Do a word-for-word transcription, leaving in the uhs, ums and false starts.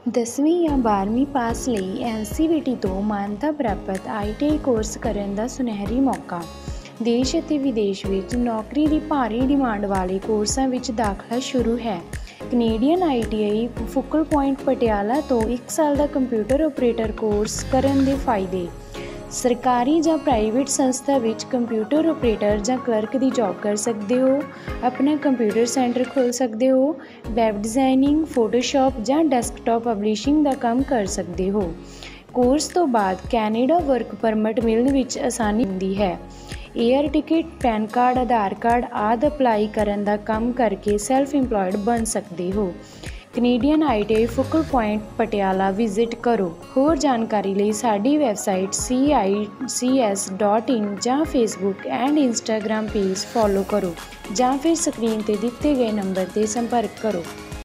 दसवीं या बारहवीं पास ਲਈ ਐਨ ਸੀ ਵੀ ਟੀ ਤੋਂ ਮਾਨਤਾ ਪ੍ਰਾਪਤ ਆਈ ਟੀ ਆਈ ਕੋਰਸ ਕਰਨ ਦਾ ਸੁਨਹਿਰੀ ਮੌਕਾ। ਦੇਸ਼ ਅਤੇ ਵਿਦੇਸ਼ ਵਿੱਚ ਨੌਕਰੀ ਦੀ ਭਾਰੀ ਡਿਮਾਂਡ ਵਾਲੇ ਕੋਰਸਾਂ ਵਿੱਚ ਦਾਖਲਾ ਸ਼ੁਰੂ ਹੈ। Canadian I T I focal point Patiala ਤੋਂ ਇੱਕ ਸਾਲ ਦਾ ਕੰਪਿਊਟਰ ਆਪਰੇਟਰ ਕੋਰਸ ਕਰਨ ਦੇ ਫਾਇਦੇ। ਸਰਕਾਰੀ ਜਾਂ ਪ੍ਰਾਈਵੇਟ ਸੰਸਥਾ ਵਿੱਚ ਕੰਪਿਊਟਰ ਆਪਰੇਟਰ ਜਾਂ ਕਲਰਕ ਦੀ ਜੌਬ ਕਰ ਸਕਦੇ ਹੋ। ਆਪਣਾ ਕੰਪਿਊਟਰ ਸੈਂਟਰ ਖੋਲ੍ਹ ਸਕਦੇ ਹੋ। ਵੈਬ ਡਿਜ਼ਾਈਨਿੰਗ, ਫੋਟੋਸ਼ਾਪ ਜਾਂ ਡੈਸਕਟਾਪ ਪਬਲਿਸ਼ਿੰਗ ਦਾ ਕੰਮ ਕਰ ਸਕਦੇ ਹੋ। ਕੋਰਸ ਤੋਂ ਬਾਅਦ ਕੈਨੇਡਾ ਵਰਕ ਪਰਮਿਟ ਮਿਲਣ ਵਿੱਚ ਆਸਾਨੀ ਹੁੰਦੀ ਹੈ। Air ticket, PAN card, Aadhaar card ਆਦਿ ਅਪਲਾਈ ਕਰਨ ਦਾ ਕੰਮ ਕਰਕੇ ਸੈਲਫ ਇੰਪਲੋਇਡ ਬਣ ਸਕਦੇ ਹੋ। Canadian I T I focal point Patiala visit ਕਰੋ। ਹੋਰ ਜਾਣਕਾਰੀ ਲਈ ਸਾਡੀ website C I C S dot in ਜਾਂ Facebook and Instagram page follow ਕਰੋ ਜਾਂ ਫਿਰ ਸਕਰੀਨ 'ਤੇ ਦਿੱਤੇ ਗਏ ਨੰਬਰ 'ਤੇ ਸੰਪਰਕ ਕਰੋ।